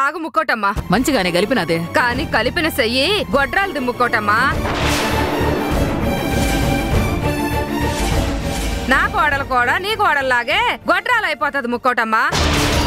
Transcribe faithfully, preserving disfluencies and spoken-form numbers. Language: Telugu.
ఆగు ముక్కోటమ్మా. మంచిగానే కలిపినదే, కానీ కలిపిన సెయ్యి గొడ్రాలది ముక్కోటమ్మా. నా కోడలు కూడా నీ కోడల్లాగే గొడ్రాలైపోతుంది ముక్కోటమ్మా.